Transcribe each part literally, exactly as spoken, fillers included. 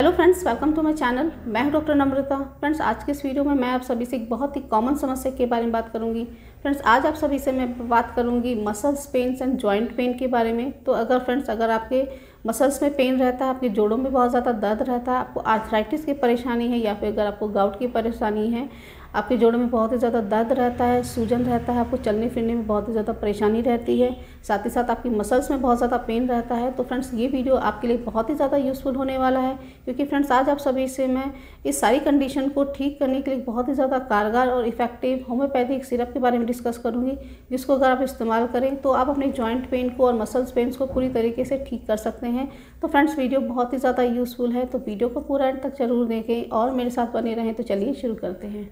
Hello friends, welcome to my channel. मैं हूं doctor नम्रता। Friends, आज के इस वीडियो में मैं आप सभी से एक बहुत ही कॉमन समस्या के बारे में बात करूंगी। फ्रेंड्स, आज आप सभी से मैं बात करूंगी muscles pains and joint pain के बारे में। तो अगर फ्रेंड्स अगर आपके मसल्स में पेन रहता है, आपके जोड़ों में बहुत ज़्यादा दर्द रहता है, आपको आर्थराइटिस की परेशानी है या फिर अगर आपको गाउट की परेशानी है, आपके जोड़ों में बहुत ही ज़्यादा दर्द रहता है, सूजन रहता है, आपको चलने फिरने में बहुत ही ज़्यादा परेशानी रहती है, साथ ही साथ आपकी मसल्स में बहुत ज़्यादा पेन रहता है, तो फ्रेंड्स ये वीडियो आपके लिए बहुत ही ज़्यादा यूज़फुल होने वाला है। क्योंकि फ्रेंड्स आज आप सभी से मैं इस सारी कंडीशन को ठीक करने के लिए बहुत ही ज़्यादा कारगर और इफेक्टिव होम्योपैथिक सिरप के बारे में डिस्कस करूँगी, जिसको अगर आप इस्तेमाल करें तो आप अपने जॉइंट पेन को और मसल्स पेन्स को पूरी तरीके से ठीक कर सकते हैं। तो फ्रेंड्स वीडियो बहुत ही ज़्यादा यूज़फुल है, तो वीडियो को पूरा एंड तक जरूर देखें और मेरे साथ बने रहें। तो चलिए शुरू करते हैं।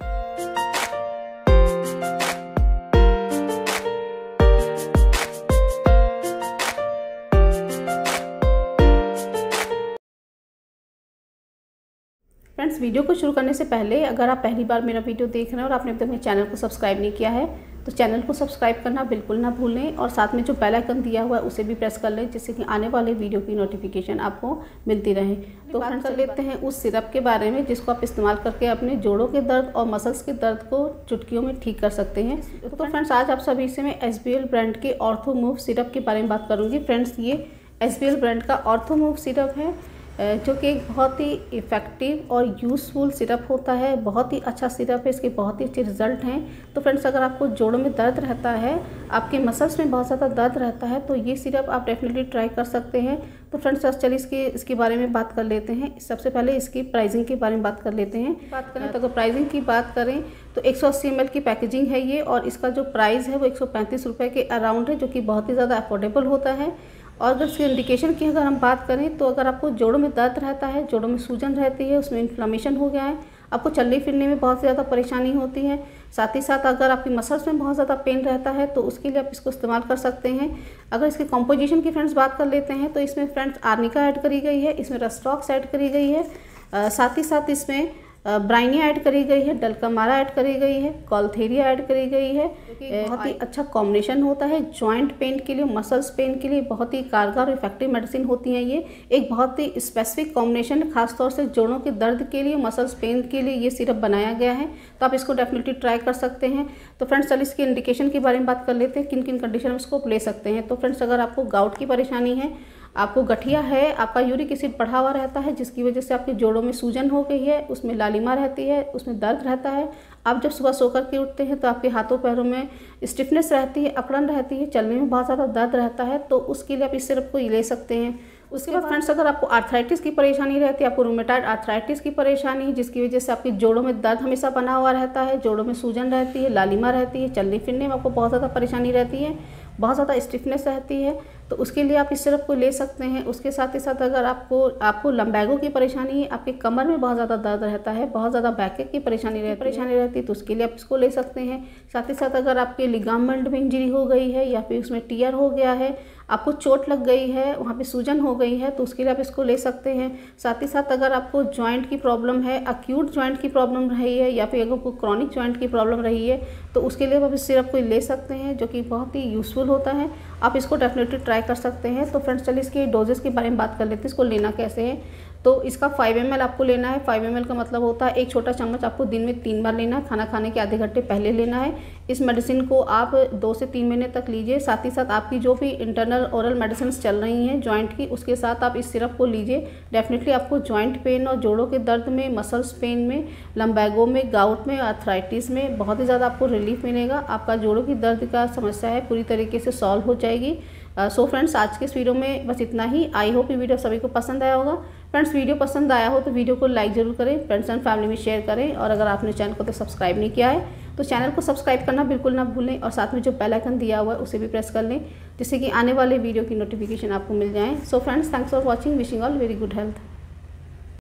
फ्रेंड्स, वीडियो को शुरू करने से पहले अगर आप पहली बार मेरा वीडियो देख रहे हैं और आपने अभी तक मेरे चैनल को सब्सक्राइब नहीं किया है तो चैनल को सब्सक्राइब करना बिल्कुल ना भूलें और साथ में जो बेल आइकन दिया हुआ है उसे भी प्रेस कर लें, जिससे कि आने वाले वीडियो की नोटिफिकेशन आपको मिलती रहे। तो बात कर लेते हैं उस सिरप के बारे में जिसको आप इस्तेमाल करके अपने जोड़ों के दर्द और मसल्स के दर्द को चुटकियों में ठीक कर सकते हैं। तो फ्रेंड्स आज आप सभी से मैं एस बी एल ब्रांड के ऑर्थोमूव सिरप के बारे में बात करूँगी। फ्रेंड्स, ये एस बी एल ब्रांड का ऑर्थोमूव सिरप है जो कि एक बहुत ही इफ़ेक्टिव और यूज़फुल सिरप होता है। बहुत ही अच्छा सिरप है, इसके बहुत ही अच्छे रिजल्ट हैं। तो फ्रेंड्स अगर आपको जोड़ों में दर्द रहता है, आपके मसल्स में बहुत ज़्यादा दर्द रहता है, तो ये सिरप आप डेफिनेटली ट्राई कर सकते हैं। तो फ्रेंड्स चलिए इसके इसके बारे में बात कर लेते हैं। सबसे पहले इसकी प्राइसिंग के बारे में बात कर लेते हैं। बात करें तो अगर प्राइसिंग की बात करें तो एक सौ अस्सी एम एल की पैकेजिंग है ये, और इसका जो प्राइस है वो एक सौ पैंतीस रुपये के अराउंड है, जो कि बहुत ही ज़्यादा अफोर्डेबल होता है। और अगर इसके इंडिकेशन की अगर हम बात करें तो अगर आपको जोड़ों में दर्द रहता है, जोड़ों में सूजन रहती है, उसमें इन्फ्लेमेशन हो गया है, आपको चलने फिरने में बहुत ज़्यादा परेशानी होती है, साथ ही साथ अगर आपकी मसल्स में बहुत ज़्यादा पेन रहता है तो उसके लिए आप इसको इस्तेमाल कर सकते हैं। अगर इसके कॉम्पोजिशन की फ्रेंड्स बात कर लेते हैं तो इसमें फ्रेंड्स आर्निका ऐड करी गई है, इसमें रस्टॉक्स ऐड करी गई है, साथ ही साथ इसमें ब्राइनिया ऐड करी गई है, डलकामारा ऐड करी गई है, कॉलथेरिया ऐड करी गई है। बहुत ही अच्छा कॉम्बिनेशन होता है जॉइंट पेन के लिए, मसल्स पेन के लिए बहुत ही कारगर और इफेक्टिव मेडिसिन होती है। ये एक बहुत ही स्पेसिफिक कॉम्बिनेशन है, खासतौर से जोड़ों के दर्द के लिए, मसल्स पेन के लिए ये सिरप बनाया गया है। तो आप इसको डेफिनेटली ट्राई कर सकते हैं। तो फ्रेंड्स चलिए इसके इंडिकेशन के बारे में बात कर लेते हैं, किन किन कंडीशन में इसको ले सकते हैं। तो फ्रेंड्स अगर आपको गाउट की परेशानी है, आपको गठिया है, आपका यूरिक एसिड बढ़ा हुआ रहता है जिसकी वजह से आपके जोड़ों में सूजन हो गई है, उसमें लालिमा रहती है, उसमें दर्द रहता है, आप जब सुबह सोकर के उठते हैं तो आपके हाथों पैरों में स्टिफनेस रहती है, अकड़न रहती है, चलने में बहुत ज़्यादा दर्द रहता है, तो उसके लिए आप इस सिरप को ले सकते हैं। उसके बाद फ्रेंड्स अगर आपको आर्थराइटिस की परेशानी रहती है, आपको रूमेटॉइड आर्थराइटिस की परेशानी है जिसकी वजह से आपके जोड़ों में दर्द हमेशा बना हुआ रहता है, जोड़ों में सूजन रहती है, लालिमा रहती है, चलने फिरने में आपको बहुत ज़्यादा परेशानी रहती है, बहुत ज़्यादा स्टिफनेस रहती है, तो उसके लिए आप इस सिरप को ले सकते हैं। उसके साथ ही साथ अगर आपको आपको लंबैगो की परेशानी है, आपके कमर में बहुत ज़्यादा दर्द रहता है, बहुत ज़्यादा बैक की परेशानी रहती परेशानी रहती है तो उसके लिए आप इसको ले सकते हैं। साथ ही साथ अगर आपके लिगामेंट में इंजरी हो गई है या फिर उसमें टीयर हो गया है, आपको चोट लग गई है, वहाँ पे सूजन हो गई है, तो उसके लिए आप इसको ले सकते हैं। साथ ही साथ अगर आपको जॉइंट की प्रॉब्लम है, अक्यूट जॉइंट की प्रॉब्लम रही है या फिर अगर कोई क्रॉनिक जॉइंट की प्रॉब्लम रही है तो उसके लिए आप इस सिरप को ले सकते हैं, जो कि बहुत ही यूज़फुल होता है। आप इसको डेफिनेटली ट्राई कर सकते हैं। तो फ्रेंड्स चलिए इसके डोजेस के बारे में बात कर लेते हैं, इसको लेना कैसे है। तो इसका फाइव एम एल आपको लेना है। फाइव एम एल का मतलब होता है एक छोटा चम्मच आपको दिन में तीन बार लेना है, खाना खाने के आधे घंटे पहले लेना है। इस मेडिसिन को आप दो से तीन महीने तक लीजिए। साथ ही साथ आपकी जो भी इंटरनल ओरल मेडिसिन चल रही हैं जॉइंट की, उसके साथ आप इस सिरप को लीजिए। डेफिनेटली आपको जॉइंट पेन और जोड़ों के दर्द में, मसल्स पेन में, लंबैगो में, गाउट में, आर्थराइटिस में बहुत ही ज़्यादा आपको रिलीफ मिलेगा। आपका जोड़ों की दर्द का समस्या है पूरी तरीके से सॉल्व हो जाएगी। सो फ्रेंड्स आज के इस वीडियो में बस इतना ही। आई होप ये वीडियो सभी को पसंद आया होगा। फ्रेंड्स वीडियो पसंद आया हो तो वीडियो को लाइक ज़रूर करें, फ्रेंड्स एंड फैमिली में शेयर करें, और अगर आपने चैनल को तो सब्सक्राइब नहीं किया है तो चैनल को सब्सक्राइब करना बिल्कुल ना भूलें, और साथ में जो बेल आइकन दिया हुआ है उसे भी प्रेस कर लें, जिससे कि आने वाले वीडियो की नोटिफिकेशन आपको मिल जाए। So friends thanks for watching, wishing all very good health.